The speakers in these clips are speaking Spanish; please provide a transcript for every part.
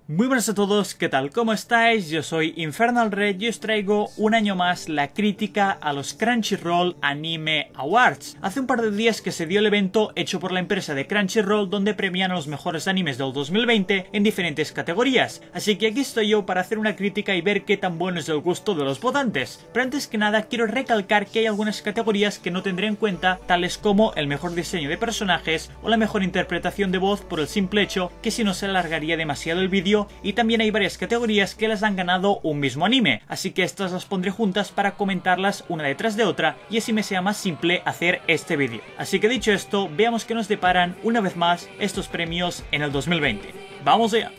Muy buenas a todos, ¿qué tal? ¿Cómo estáis? Yo soy Infernal Red y os traigo un año más la crítica a los Crunchyroll Anime Awards. Hace un par de días que se dio el evento hecho por la empresa de Crunchyroll donde premian a los mejores animes del 2020 en diferentes categorías. Así que aquí estoy yo para hacer una crítica y ver qué tan bueno es el gusto de los votantes. Pero antes que nada quiero recalcar que hay algunas categorías que no tendré en cuenta, tales como el mejor diseño de personajes o la mejor interpretación de voz, por el simple hecho que si no se alargaría demasiado el vídeo. Y también hay varias categorías que las han ganado un mismo anime, así que estas las pondré juntas para comentarlas una detrás de otra y así me sea más simple hacer este vídeo. Así que dicho esto, veamos qué nos deparan una vez más estos premios en el 2020. ¡Vamos allá!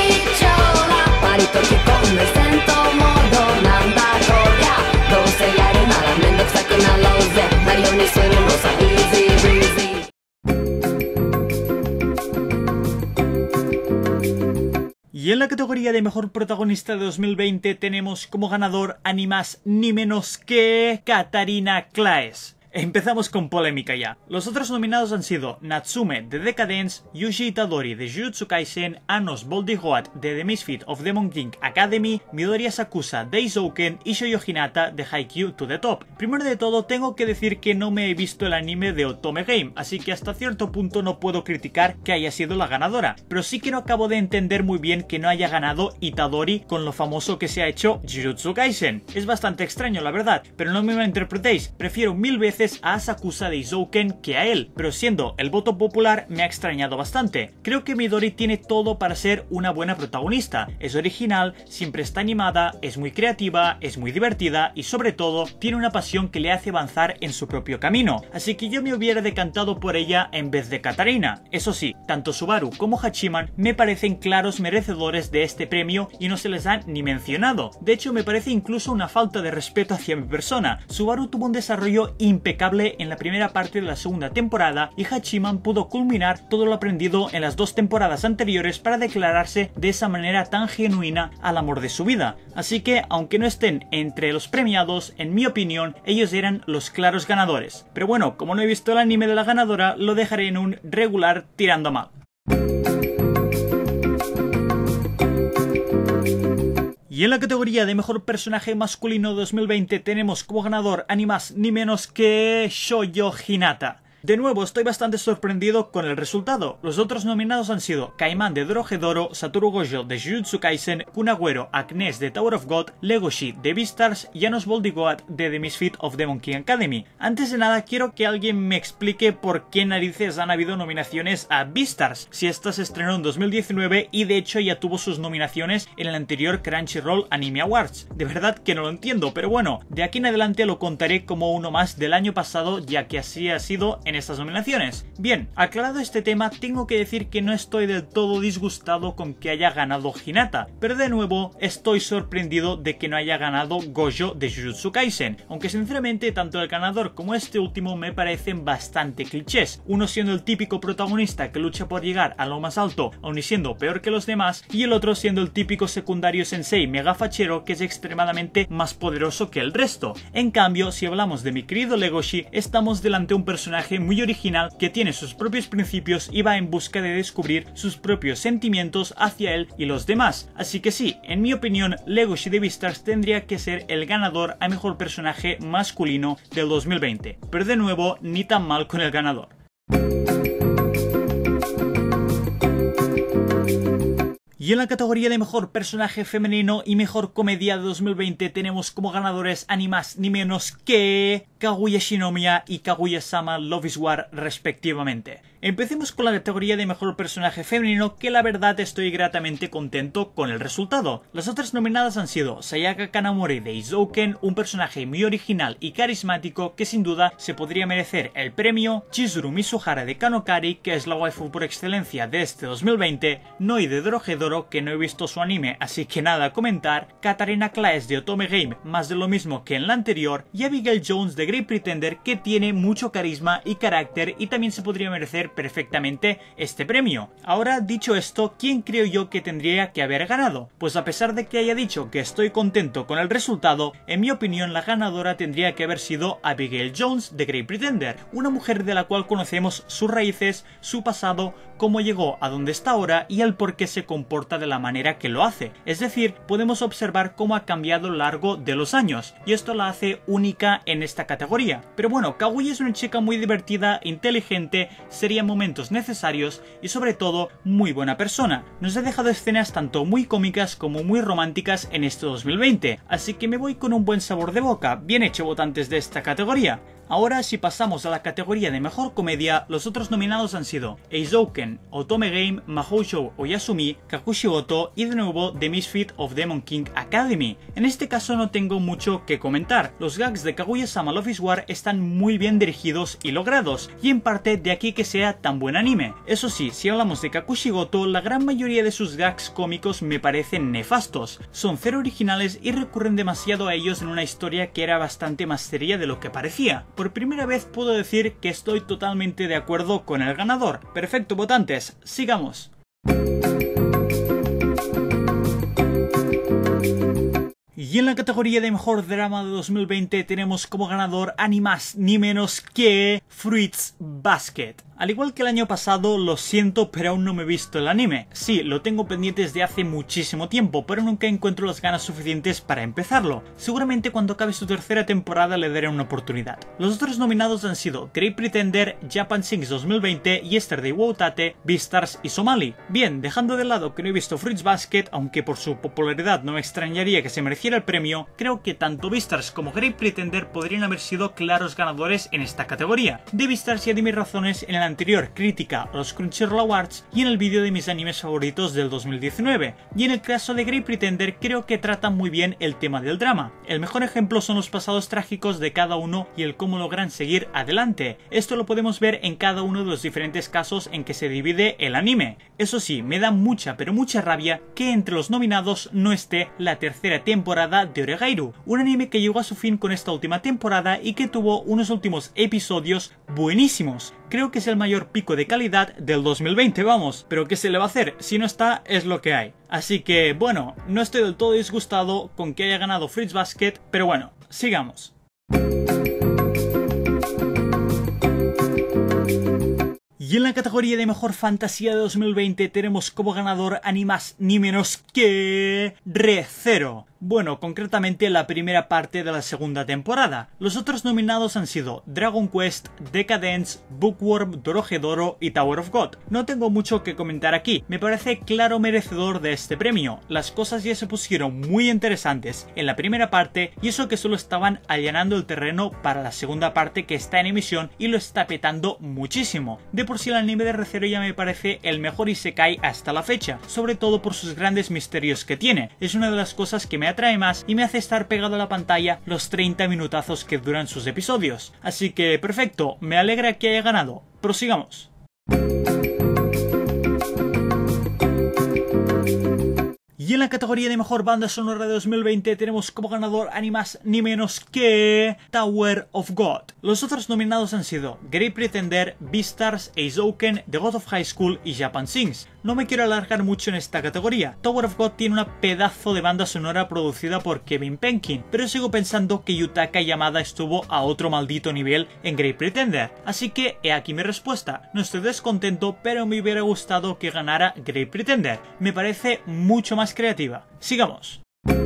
Y en la categoría de mejor protagonista de 2020 tenemos como ganador a ni más ni menos que Katarina Claes. Empezamos con polémica ya. Los otros nominados han sido Natsume de Decadence, Yuji Itadori de Jujutsu Kaisen, Anos Boldigoat de The Misfit of Demon King Academy, Midoriya Sakusa de Isouken y Shoyo Hinata de Haikyuu to the Top. Primero de todo tengo que decir que no me he visto el anime de Otome Game, así que hasta cierto punto no puedo criticar que haya sido la ganadora, pero sí que no acabo de entender muy bien que no haya ganado Itadori con lo famoso que se ha hecho Jujutsu Kaisen. Es bastante extraño la verdad, pero no me malinterpretéis, prefiero mil veces a Sakusa de Isouken que a él, pero siendo el voto popular me ha extrañado bastante. Creo que Midori tiene todo para ser una buena protagonista, es original, siempre está animada, es muy creativa, es muy divertida y sobre todo tiene una pasión que le hace avanzar en su propio camino, así que yo me hubiera decantado por ella en vez de Katarina. Eso sí, tanto Subaru como Hachiman me parecen claros merecedores de este premio y no se les han ni mencionado. De hecho me parece incluso una falta de respeto hacia mi persona. Subaru tuvo un desarrollo impecable en la primera parte de la segunda temporada y Hachiman pudo culminar todo lo aprendido en las 2 temporadas anteriores para declararse de esa manera tan genuina al amor de su vida. Así que, aunque no estén entre los premiados, en mi opinión, ellos eran los claros ganadores. Pero bueno, como no he visto el anime de la ganadora, lo dejaré en un regular tirando a mal. Y en la categoría de mejor personaje masculino 2020 tenemos como ganador a ni más ni menos que Shoyo Hinata. De nuevo, estoy bastante sorprendido con el resultado. Los otros nominados han sido Kaiman de Dorohedoro, Satoru Gojo de Jujutsu Kaisen, Kun Agüero Agnes de Tower of God, Legoshi de Beastars y Anos Boldigoat de The Misfit of Demon King Academy. Antes de nada, quiero que alguien me explique por qué narices han habido nominaciones a Beastars, si esta se estrenó en 2019 y de hecho ya tuvo sus nominaciones en el anterior Crunchyroll Anime Awards. De verdad que no lo entiendo, pero bueno, de aquí en adelante lo contaré como uno más del año pasado, ya que así ha sido en estas nominaciones. Bien, aclarado este tema, tengo que decir que no estoy del todo disgustado con que haya ganado Hinata, pero de nuevo estoy sorprendido de que no haya ganado Gojo de Jujutsu Kaisen, aunque sinceramente tanto el ganador como este último me parecen bastante clichés, uno siendo el típico protagonista que lucha por llegar a lo más alto aun y siendo peor que los demás, y el otro siendo el típico secundario sensei mega fachero que es extremadamente más poderoso que el resto. En cambio, si hablamos de mi querido Legoshi, estamos delante de un personaje muy original que tiene sus propios principios y va en busca de descubrir sus propios sentimientos hacia él y los demás. Así que sí, en mi opinión, Legoshi de Beastars tendría que ser el ganador a mejor personaje masculino del 2020. Pero de nuevo, ni tan mal con el ganador. Y en la categoría de mejor personaje femenino y mejor comedia de 2020 tenemos como ganadores a ni más ni menos que Kaguya Shinomiya y Kaguya-sama Love is War respectivamente. Empecemos con la categoría de mejor personaje femenino, que la verdad estoy gratamente contento con el resultado. Las otras nominadas han sido Sayaka Kanamori de Isouken, un personaje muy original y carismático que sin duda se podría merecer el premio, Chizuru Mizuhara de Kanokari, que es la waifu por excelencia de este 2020, Noi de Dorohedoro, que no he visto su anime así que nada a comentar, Katarina Claes de Otome Game, más de lo mismo que en la anterior, y Abigail Jones de Great Pretender, que tiene mucho carisma y carácter y también se podría merecer perfectamente este premio. Ahora, dicho esto, ¿quién creo yo que tendría que haber ganado? Pues a pesar de que haya dicho que estoy contento con el resultado, en mi opinión la ganadora tendría que haber sido Abigail Jones de Great Pretender, una mujer de la cual conocemos sus raíces, su pasado, cómo llegó a donde está ahora y el por qué se comporta de la manera que lo hace. Es decir, podemos observar cómo ha cambiado a lo largo de los años, y esto la hace única en esta categoría. Pero bueno, Kaguya es una chica muy divertida, inteligente, seria en momentos necesarios y sobre todo muy buena persona. Nos ha dejado escenas tanto muy cómicas como muy románticas en este 2020, así que me voy con un buen sabor de boca. Bien hecho, votantes de esta categoría. Ahora, si pasamos a la categoría de mejor comedia, los otros nominados han sido Eizouken, Otome Game, Mahou Shou Oyasumi, Kakushigoto y de nuevo The Misfit of Demon King Academy. En este caso no tengo mucho que comentar. Los gags de Kaguya-sama Love is War están muy bien dirigidos y logrados, y en parte de aquí que sea tan buen anime. Eso sí, si hablamos de Kakushigoto, la gran mayoría de sus gags cómicos me parecen nefastos. Son cero originales y recurren demasiado a ellos en una historia que era bastante más seria de lo que parecía. Por primera vez puedo decir que estoy totalmente de acuerdo con el ganador. Perfecto, votantes, sigamos. Y en la categoría de mejor drama de 2020 tenemos como ganador a ni más ni menos que Fruits Basket. Al igual que el año pasado, lo siento, pero aún no me he visto el anime. Sí, lo tengo pendiente desde hace muchísimo tiempo, pero nunca encuentro las ganas suficientes para empezarlo. Seguramente cuando acabe su tercera temporada le daré una oportunidad. Los otros nominados han sido Great Pretender, Japan Sings 2020, Yesterday Wo Tate, Beastars y Somali. Bien, dejando de lado que no he visto Fruits Basket, aunque por su popularidad no me extrañaría que se mereciera el premio, creo que tanto Beastars como Great Pretender podrían haber sido claros ganadores en esta categoría. De Beastars ya di mis razones en el anterior crítica a los Crunchyroll Awards y en el vídeo de mis animes favoritos del 2019, y en el caso de Great Pretender creo que trata muy bien el tema del drama. El mejor ejemplo son los pasados trágicos de cada uno y el cómo logran seguir adelante. Esto lo podemos ver en cada uno de los diferentes casos en que se divide el anime. Eso sí, me da mucha pero mucha rabia que entre los nominados no esté la tercera temporada de Oregairu, un anime que llegó a su fin con esta última temporada y que tuvo unos últimos episodios buenísimos. Creo que es el mayor pico de calidad del 2020, vamos, pero ¿qué se le va a hacer? Si no está, es lo que hay. Así que, bueno, no estoy del todo disgustado con que haya ganado Fruits Basket, pero bueno, sigamos. Y en la categoría de mejor fantasía de 2020 tenemos como ganador a ni más ni menos que Re:Zero. Bueno, concretamente la primera parte de la segunda temporada. Los otros nominados han sido Dragon Quest, Decadence, Bookworm, Dorohedoro y Tower of God. No tengo mucho que comentar aquí, me parece claro merecedor de este premio. Las cosas ya se pusieron muy interesantes en la primera parte y eso que solo estaban allanando el terreno para la segunda parte que está en emisión y lo está petando muchísimo. De por sí el anime de Re:Zero ya me parece el mejor isekai hasta la fecha, sobre todo por sus grandes misterios que tiene. Es una de las cosas que me atrae más y me hace estar pegado a la pantalla los 30 minutazos que duran sus episodios. Así que perfecto, me alegra que haya ganado. Prosigamos. Y en la categoría de mejor banda sonora de 2020 tenemos como ganador a ni más ni menos que Tower of God. Los otros nominados han sido Great Pretender, Beastars, Eizouken, The God of High School y Japan Sings. No me quiero alargar mucho en esta categoría. Tower of God tiene una pedazo de banda sonora producida por Kevin Penkin, pero sigo pensando que Yutaka Yamada estuvo a otro maldito nivel en Great Pretender. Así que he aquí mi respuesta. No estoy descontento, pero me hubiera gustado que ganara Great Pretender. Me parece mucho más creativa. Sigamos.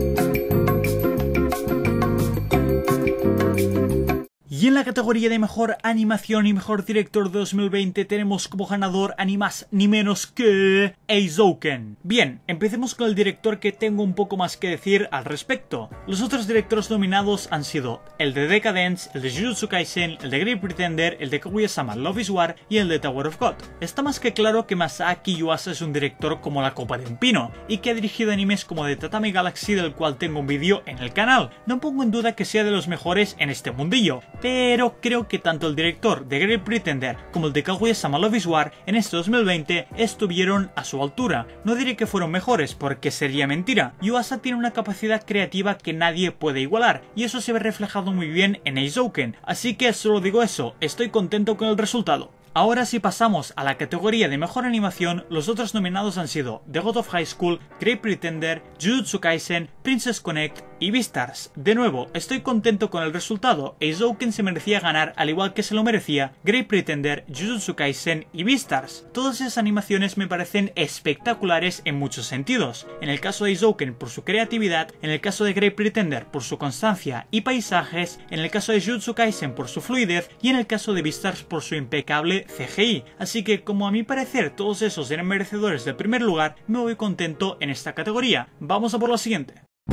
Y en la categoría de mejor animación y mejor director de 2020 tenemos como ganador a ni más ni menos que Eizouken. Bien, empecemos con el director, que tengo un poco más que decir al respecto. Los otros directores nominados han sido el de Decadence, el de Jujutsu Kaisen, el de Great Pretender, el de Kaguya-sama Love is War y el de Tower of God. Está más que claro que Masaaki Yuasa es un director como la copa de un pino y que ha dirigido animes como The Tatami Galaxy, del cual tengo un vídeo en el canal. No pongo en duda que sea de los mejores en este mundillo, pero creo que tanto el director de Great Pretender como el de Kaguya-sama Love is War en este 2020 estuvieron a su altura. No diré que fueron mejores porque sería mentira. Yuasa tiene una capacidad creativa que nadie puede igualar y eso se ve reflejado muy bien en Eizouken, así que solo digo eso, estoy contento con el resultado. Ahora si pasamos a la categoría de mejor animación, los otros nominados han sido The God of High School, Great Pretender, Jujutsu Kaisen, Princess Connect y Beastars. De nuevo, estoy contento con el resultado. Eizouken se merecía ganar al igual que se lo merecía Great Pretender, Jujutsu Kaisen y Beastars. Todas esas animaciones me parecen espectaculares en muchos sentidos. En el caso de Eizouken por su creatividad, en el caso de Great Pretender por su constancia y paisajes, en el caso de Jujutsu Kaisen por su fluidez y en el caso de Beastars por su impecable CGI. Así que como a mi parecer todos esos eran merecedores del primer lugar, me voy contento en esta categoría. Vamos a por la siguiente.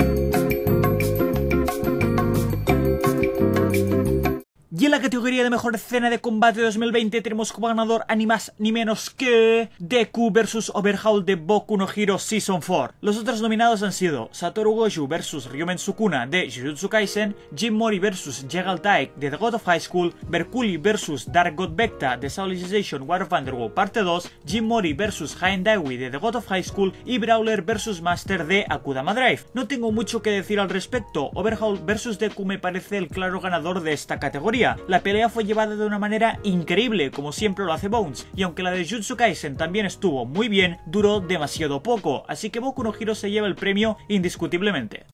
Y en la categoría de mejor escena de combate 2020 tenemos como ganador a ni más ni menos que Deku vs Overhaul de Boku no Hero Season 4. Los otros nominados han sido Satoru Gojo vs Ryomen Sukuna de Jujutsu Kaisen, Jim Mori vs Jegal Taek de The God of High School, Berkuli vs Dark God Vecta de Soulization War of Underworld Parte 2, Jim Mori vs Haen Daiwi de The God of High School y Brawler vs Master de Akudama Drive. No tengo mucho que decir al respecto. Overhaul vs Deku me parece el claro ganador de esta categoría. La pelea fue llevada de una manera increíble, como siempre lo hace Bones, y aunque la de Jujutsu Kaisen también estuvo muy bien, duró demasiado poco, así que Boku no Hero se lleva el premio indiscutiblemente.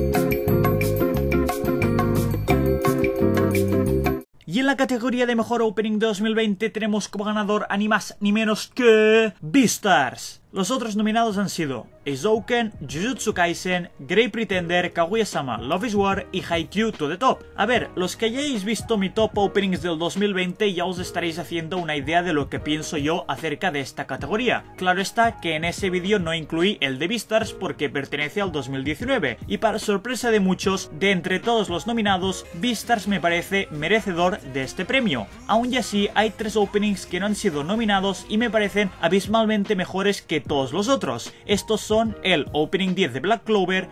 Y en la categoría de mejor opening 2020 tenemos como ganador a ni más ni menos que Beastars. Los otros nominados han sido Eizouken, Jujutsu Kaisen, Great Pretender, Kaguya-sama, Love is War y Haikyuu to the Top. A ver, los que hayáis visto mi top openings del 2020 ya os estaréis haciendo una idea de lo que pienso yo acerca de esta categoría. Claro está que en ese vídeo no incluí el de Beastars porque pertenece al 2019 y para sorpresa de muchos, de entre todos los nominados, Beastars me parece merecedor de este premio. Aún y así hay 3 openings que no han sido nominados y me parecen abismalmente mejores que todos los otros. Estos son el Opening 10 de Black Clover,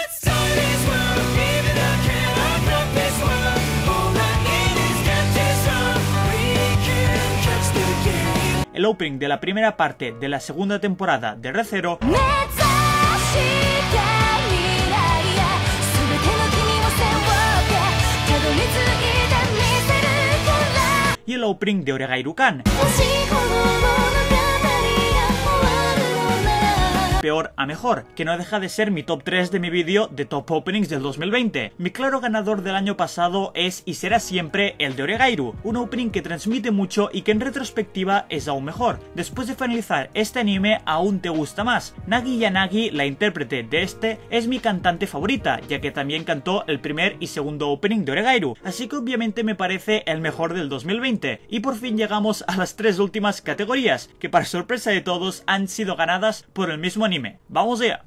el Opening de la primera parte de la segunda temporada de Re:Zero y el Opening de Oregairu-kan. Peor a mejor, que no deja de ser mi top 3 de mi vídeo de top openings del 2020. Mi claro ganador del año pasado es y será siempre el de Oregairu, un opening que transmite mucho y que en retrospectiva es aún mejor. Después de finalizar este anime aún te gusta más. Nagi Yanagi, la intérprete de este, es mi cantante favorita, ya que también cantó el primer y segundo opening de Oregairu, así que obviamente me parece el mejor del 2020. Y por fin llegamos a las 3 últimas categorías, que para sorpresa de todos han sido ganadas por el mismo anime. ¡Vamos allá!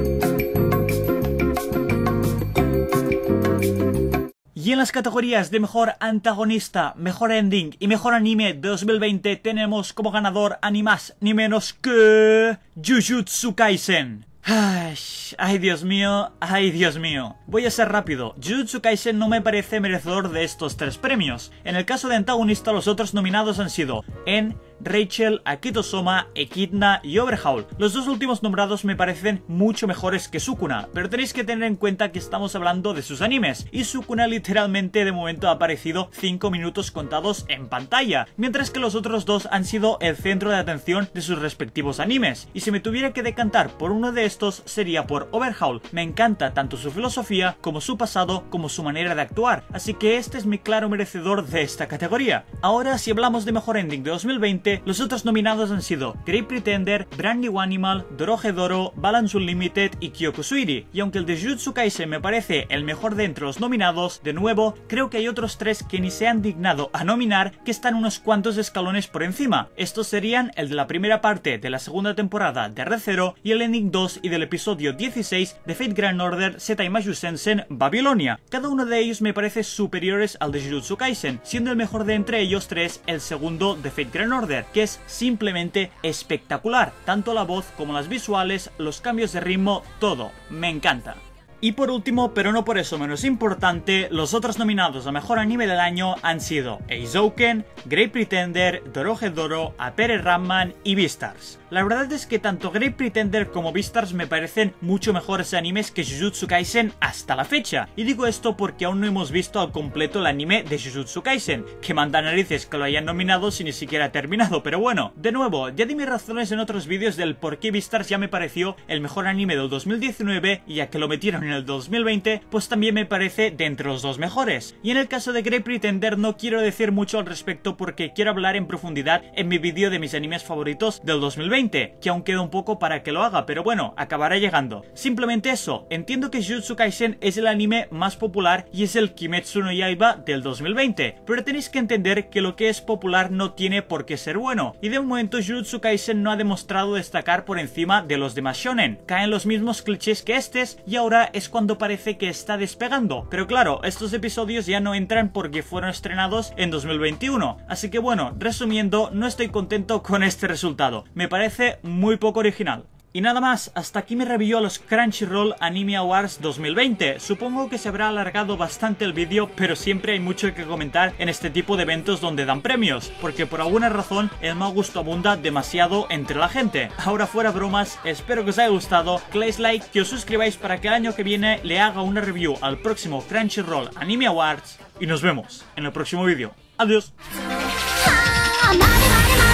Y en las categorías de mejor antagonista, mejor ending y mejor anime de 2020 tenemos como ganador a ni más ni menos que Jujutsu Kaisen. Ay, Dios mío, ay, Dios mío. Voy a ser rápido. Jujutsu Kaisen no me parece merecedor de estos 3 premios. En el caso de antagonista, los otros nominados han sido En, Rachel, Akito Soma, Echidna y Overhaul. Los 2 últimos nombrados me parecen mucho mejores que Sukuna, pero tenéis que tener en cuenta que estamos hablando de sus animes, y Sukuna literalmente de momento ha aparecido 5 minutos contados en pantalla, mientras que los otros 2 han sido el centro de atención de sus respectivos animes, y si me tuviera que decantar por uno de estos sería por Overhaul. Me encanta tanto su filosofía como su pasado como su manera de actuar, así que este es mi claro merecedor de esta categoría. Ahora, si hablamos de mejor ending de 2020, los otros nominados han sido Great Pretender, Brand New Animal, Dorohedoro, Balance Unlimited y Kyokusuiri, y aunque el de Jujutsu Kaisen me parece el mejor de entre los nominados, de nuevo, creo que hay otros 3 que ni se han dignado a nominar que están unos cuantos escalones por encima. Estos serían el de la primera parte de la segunda temporada de Re:Zero y el ending 2 y del episodio 16 de Fate Grand Order Setaimaru Sensen Babilonia. Cada uno de ellos me parece superiores al de Jujutsu Kaisen, siendo el mejor de entre ellos 3 el segundo de Fate Grand Order, que es simplemente espectacular, tanto la voz como las visuales, los cambios de ritmo, todo, me encanta. Y por último, pero no por eso menos importante, los otros nominados a Mejor Anime del Año han sido Eizouken, Great Pretender, Dorohedoro, Appare Ranman y Beastars. La verdad es que tanto Great Pretender como Beastars me parecen mucho mejores animes que Jujutsu Kaisen hasta la fecha. Y digo esto porque aún no hemos visto al completo el anime de Jujutsu Kaisen, que manda narices que lo hayan nominado si ni siquiera ha terminado, pero bueno. De nuevo, ya di mis razones en otros vídeos del por qué Beastars ya me pareció el mejor anime del 2019 y ya que lo metieron en el 2020, pues también me parece de entre los dos mejores. Y en el caso de Great Pretender no quiero decir mucho al respecto porque quiero hablar en profundidad en mi vídeo de mis animes favoritos del 2020, que aún queda un poco para que lo haga, pero bueno, acabará llegando. Simplemente eso, entiendo que Jujutsu Kaisen es el anime más popular y es el Kimetsu no Yaiba del 2020, pero tenéis que entender que lo que es popular no tiene por qué ser bueno, y de momento Jujutsu Kaisen no ha demostrado destacar por encima de los demás shonen. Caen los mismos clichés que estos y ahora es cuando parece que está despegando, pero claro, estos episodios ya no entran porque fueron estrenados en 2021, así que bueno, resumiendo, no estoy contento con este resultado, me parece muy poco original. Y nada más, hasta aquí mi review a los Crunchyroll Anime Awards 2020. Supongo que se habrá alargado bastante el vídeo, pero siempre hay mucho que comentar en este tipo de eventos donde dan premios, porque por alguna razón el mal gusto abunda demasiado entre la gente. Ahora fuera bromas, espero que os haya gustado, que le deis like, que os suscribáis para que el año que viene le haga una review al próximo Crunchyroll Anime Awards y nos vemos en el próximo vídeo. Adiós.